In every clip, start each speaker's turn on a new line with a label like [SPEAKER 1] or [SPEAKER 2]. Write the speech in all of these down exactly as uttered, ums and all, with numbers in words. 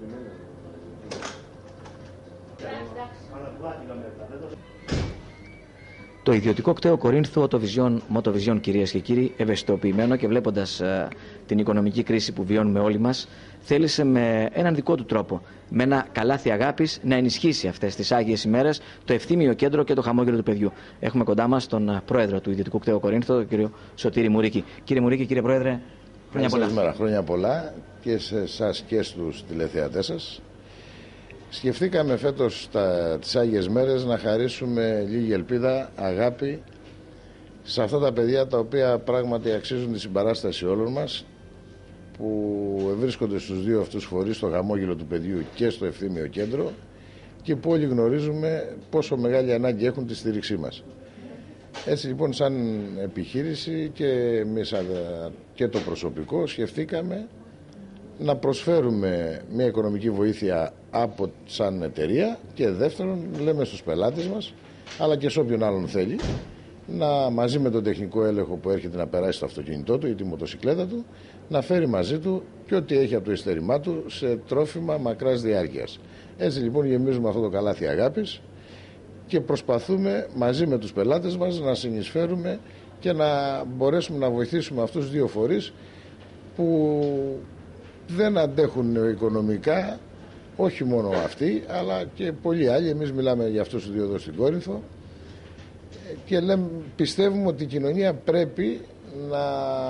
[SPEAKER 1] Το ιδιωτικό κτέο Κορίνθου Autovision Motovision, κυρίες και κύριοι, ευαισθητοποιημένο και βλέποντας uh, την οικονομική κρίση που βιώνουμε όλοι μας, θέλησε με έναν δικό του τρόπο, με ένα καλάθι αγάπης, να ενισχύσει αυτές τις άγιες ημέρες το ευθύμιο κέντρο και το χαμόγελο του παιδιού. Έχουμε κοντά μας τον uh, πρόεδρο του ιδιωτικού κτέου Κορίνθου, τον κύριο Σωτήρη Μουρίκη. Κύριε Μουρίκη, κύριε πρόεδρε, χρόνια πολλά.
[SPEAKER 2] Μέρα, χρόνια πολλά και σε εσάς και στους τηλεθεατές σας. Σκεφτήκαμε φέτος τα, τις Άγιες Μέρες να χαρίσουμε λίγη ελπίδα, αγάπη σε αυτά τα παιδιά τα οποία πράγματι αξίζουν τη συμπαράσταση όλων μας, που βρίσκονται στους δύο αυτούς φορείς, στο χαμόγελο του παιδιού και στο ευθύμιο κέντρο, και που όλοι γνωρίζουμε πόσο μεγάλη ανάγκη έχουν τη στήριξή μας. Έτσι λοιπόν, σαν επιχείρηση και εμείς και το προσωπικό σκεφτήκαμε να προσφέρουμε μια οικονομική βοήθεια από σαν εταιρεία, και δεύτερον λέμε στους πελάτες μας, αλλά και σε όποιον άλλον θέλει, να μαζί με τον τεχνικό έλεγχο που έρχεται να περάσει το αυτοκίνητό του ή τη μοτοσικλέτα του, να φέρει μαζί του και ό,τι έχει από το ειστέρημά του σε τρόφιμα μακράς διάρκειας. Έτσι λοιπόν γεμίζουμε αυτό το καλάθι αγάπης και προσπαθούμε μαζί με τους πελάτες μας να συνεισφέρουμε και να μπορέσουμε να βοηθήσουμε αυτούς τους δύο φορείς που δεν αντέχουν οικονομικά, όχι μόνο αυτοί, αλλά και πολλοί άλλοι. Εμείς μιλάμε για αυτούς τους δύο εδώ στην Κόρινθο και λέμε, πιστεύουμε ότι η κοινωνία πρέπει να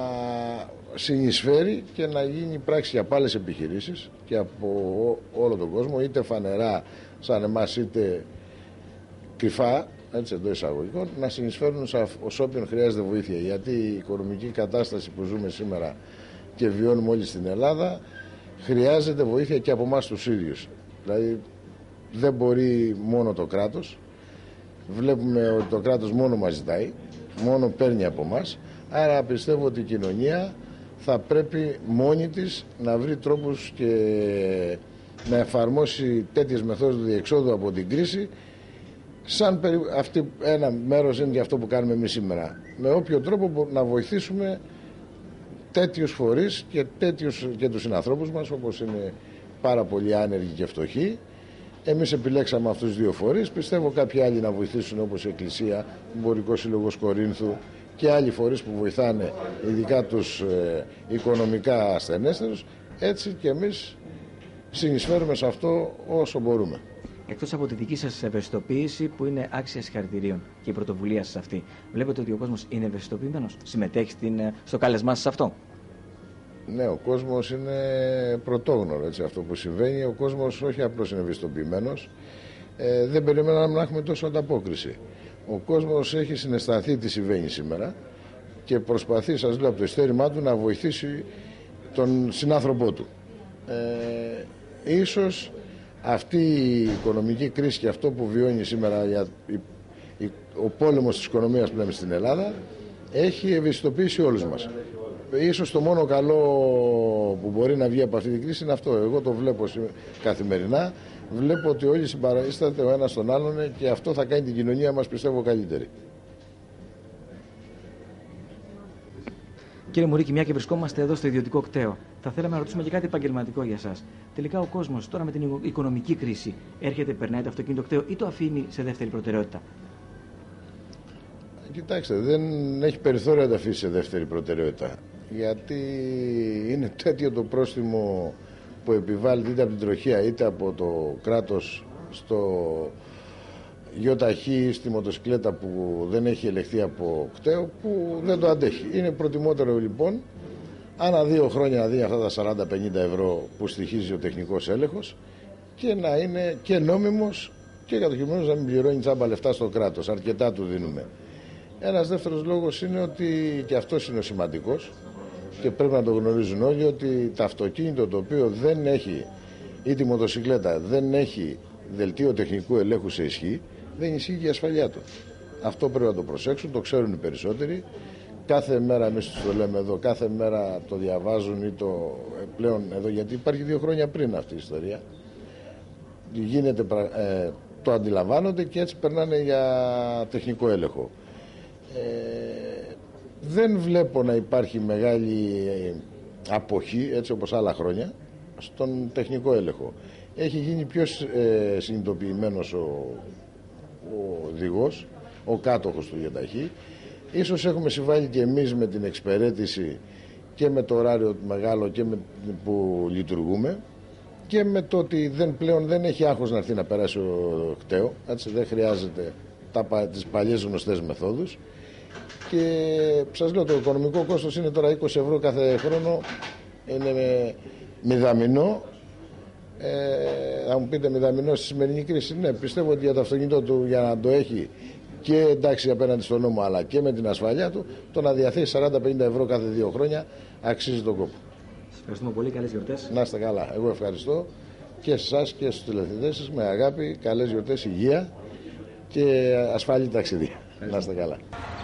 [SPEAKER 2] συνεισφέρει και να γίνει πράξη για άλλες επιχειρήσεις και από όλο τον κόσμο, είτε φανερά σαν εμάς είτε κρυφά, έτσι εντός εισαγωγικών, να συνεισφέρουν ως όποιον χρειάζεται βοήθεια, γιατί η οικονομική κατάσταση που ζούμε σήμερα και βιώνουμε όλοι στην Ελλάδα χρειάζεται βοήθεια και από εμάς τους ίδιους. Δηλαδή δεν μπορεί μόνο το κράτος, βλέπουμε ότι το κράτος μόνο μας ζητάει, μόνο παίρνει από εμάς, άρα πιστεύω ότι η κοινωνία θα πρέπει μόνη της να βρει τρόπους και να εφαρμόσει τέτοιες μεθόδους διεξόδου από την κρίση. Σαν περι... αυτή ένα μέρος είναι και αυτό που κάνουμε εμείς σήμερα, με όποιο τρόπο να βοηθήσουμε τέτοιους φορείς και, τέτοιους, και τους συνανθρώπους μας, όπως είναι πάρα πολλοί άνεργοι και φτωχοί. Εμείς επιλέξαμε αυτούς τους δύο φορείς, πιστεύω κάποιοι άλλοι να βοηθήσουν, όπως η Εκκλησία, ο Εμπορικός Σύλλογος Κορίνθου και άλλοι φορείς που βοηθάνε ειδικά τους ε, οικονομικά ασθενέστερους. Έτσι και εμείς συνεισφέρουμε σε αυτό όσο μπορούμε.
[SPEAKER 1] Εκτός από τη δική σας ευαισθητοποίηση που είναι άξια συγχαρητηρίων και η πρωτοβουλία σας αυτή, βλέπετε ότι ο κόσμος είναι ευαισθητοποιημένος, συμμετέχει στην, στο κάλεσμά σας αυτό?
[SPEAKER 2] Ναι, ο κόσμος είναι πρωτόγνωρο, έτσι, αυτό που συμβαίνει. Ο κόσμος όχι απλώς είναι ευαισθητοποιημένος, ε, δεν περιμέναμε να έχουμε τόσο ανταπόκριση. Ο κόσμος έχει συναισθανθεί τι συμβαίνει σήμερα και προσπαθεί, σας λέω, από το ειστέρημά του να βοηθήσει τον συνάνθρωπό του. Ε, ίσως αυτή η οικονομική κρίση και αυτό που βιώνει σήμερα για, η, η, ο πόλεμος της οικονομίας που λέμε στην Ελλάδα έχει ευαισθητοποιήσει όλους μας. Ίσως το μόνο καλό που μπορεί να βγει από αυτή την κρίση είναι αυτό. Εγώ το βλέπω καθημερινά. Βλέπω ότι όλοι συμπαραστάτε ο ένας τον άλλον και αυτό θα κάνει την κοινωνία μας, πιστεύω, καλύτερη.
[SPEAKER 1] Κύριε Μουρίκη, μια και βρισκόμαστε εδώ στο ιδιωτικό κτέο, θα θέλαμε να ρωτήσουμε και κάτι επαγγελματικό για σας. Τελικά ο κόσμος τώρα με την οικονομική κρίση έρχεται, περνάει το αυτοκίνητο κτέο ή το αφήνει σε δεύτερη προτεραιότητα?
[SPEAKER 2] Κοιτάξτε, δεν έχει περιθώριο να τα αφήσει σε δεύτερη προτεραιότητα. Γιατί είναι τέτοιο το πρόστιμο που επιβάλλεται είτε από την τροχέα είτε από το κράτος στο γιοταχή, στη μοτοσυκλέτα που δεν έχει ελεγχθεί από κτέο, που δεν το αντέχει. Είναι προτιμότερο λοιπόν ανά δύο χρόνια να δει αυτά τα σαράντα με πενήντα ευρώ που στοιχίζει ο τεχνικός έλεγχος και να είναι και νόμιμος και κατοχυμένος, να μην πληρώνει τσάμπα λεφτά στο κράτος. Αρκετά του δίνουμε. Ένας δεύτερος λόγος είναι ότι, και αυτός είναι ο σημαντικός και πρέπει να το γνωρίζουν όλοι, ότι το αυτοκίνητο το οποίο δεν έχει, ή τη μοτοσυκλέτα δεν έχει δελτίο τεχνικού ελέγχου σε ισχύ, δεν ισχύει και η ασφαλειά του. Αυτό πρέπει να το προσέξουν, το ξέρουν οι περισσότεροι. Κάθε μέρα εμείς τους το λέμε εδώ, κάθε μέρα το διαβάζουν ή το πλέον εδώ, γιατί υπάρχει δύο χρόνια πριν αυτή η ιστορία. Γίνεται, ε, το αντιλαμβάνονται και έτσι περνάνε για τεχνικό έλεγχο. Ε, δεν βλέπω να υπάρχει μεγάλη αποχή, έτσι όπως άλλα χρόνια. στον τεχνικό έλεγχο. Έχει γίνει πιο ε, συνειδητοποιημένος ο, ο οδηγός, ο κάτοχος του ΙΕΤΑΧΗ. Ίσως έχουμε συμβάλει και εμείς με την εξυπηρέτηση και με το ωράριο μεγάλο και με, που λειτουργούμε, και με το ότι δεν, πλέον δεν έχει άγχος να έρθει να περάσει ο κταίο, έτσι, δεν χρειάζεται τα, τις παλιές γνωστές μεθόδους. Και σας λέω, το οικονομικό κόστος είναι τώρα είκοσι ευρώ κάθε χρόνο, είναι μηδαμινό. Ε, θα μου πείτε μηδαμινό στη σημερινή κρίση. Ναι, πιστεύω ότι για το αυτοκίνητο του, για να το έχει και εντάξει απέναντι στον νόμο, αλλά και με την ασφαλεία του, το να διαθέσει σαράντα με πενήντα ευρώ κάθε δύο χρόνια αξίζει τον κόπο.
[SPEAKER 1] Σας ευχαριστούμε πολύ, καλές γιορτές.
[SPEAKER 2] Να είστε καλά. Εγώ ευχαριστώ και εσάς και στους τηλεθεατές σας, με αγάπη, καλές γιορτές, υγεία και ασφαλή ταξίδια. Να είστε καλά.